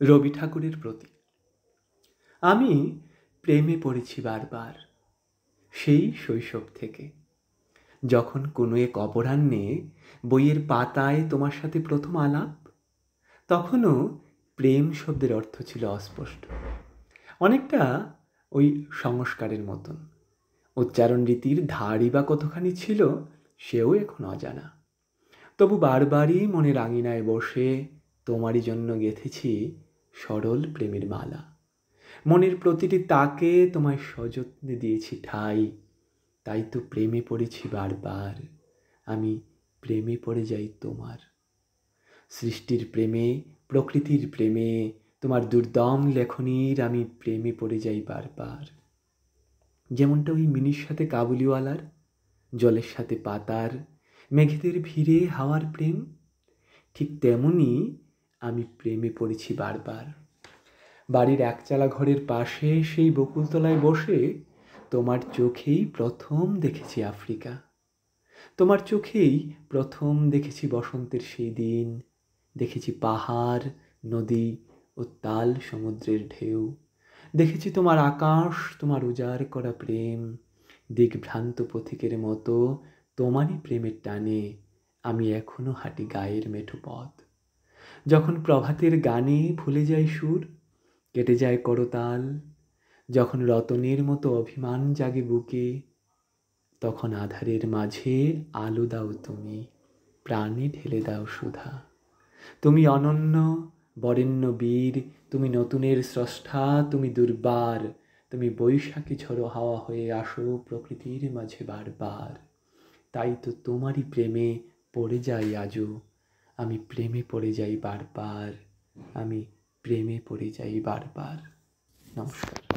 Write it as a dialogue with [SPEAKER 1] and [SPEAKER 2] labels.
[SPEAKER 1] রবি ঠাকুরের প্রতি। আমি প্রেমে পড়েছি বারবার, সেই শৈশব থেকে, যখন কোনো এক অপরাহ্নে বইয়ের পাতায় তোমার সাথে প্রথম আলাপ। তখনও প্রেম শব্দের অর্থ ছিল অস্পষ্ট, অনেকটা ওই সংস্কারের মতন। উচ্চারণ রীতির ধারই বা কতখানি ছিল সেও এখন অজানা। তবু বারবারই মনের আঙিনায় বসে তোমারই জন্য গেঁথেছি সরল প্রেমের মালা। মনের প্রতিটি তাকে তোমায় সযত্নে দিয়েছি ঠাই। তাই তো প্রেমে পড়েছি বারবার, আমি প্রেমে পড়ে যাই তোমার। সৃষ্টির প্রেমে, প্রকৃতির প্রেমে, তোমার দুর্দম লেখনীর আমি প্রেমে পড়ে যাই বারবার। যেমনটা ওই মিনির সাথে কাবুলিওয়ালার, জলের সাথে পাতার, মেঘেদের ভিড়ে হাওয়ার প্রেম, ঠিক তেমনই আমি প্রেমে পড়েছি বারবার। বাড়ির একচালা ঘরের পাশে সেই বকুলতলায় বসে তোমার চোখেই প্রথম দেখেছি আফ্রিকা। তোমার চোখেই প্রথম দেখেছি বসন্তের সেই দিন, দেখেছি পাহাড়, নদী ও তাল সমুদ্রের ঢেউ। দেখেছি তোমার আকাশ, তোমার উজাড় করা প্রেম। দিগ্ভ্রান্ত পথিকের মতো তোমারই প্রেমের টানে আমি এখনো হাঁটি গায়ের মেঠো পথ। যখন প্রভাতের গানে ভুলে যায় সুর, কেটে যায় করতাল, যখন রতনের মতো অভিমান জাগে বুকে, তখন আধারের মাঝে আলো দাও তুমি, প্রাণে ঢেলে দাও সুধা। তুমি অনন্য বরেণ্য বীর, তুমি নতুনের স্রষ্টা, তুমি দুর্বার, তুমি বৈশাখী ঝড়ো হাওয়া হয়ে আসো প্রকৃতির মাঝে বারবার। তাই তো তোমারই প্রেমে পড়ে যাই আজও, আমি প্রেমে পড়ে যাই বারবার, আমি প্রেমে পড়ে যাই বারবার। নমস্কার।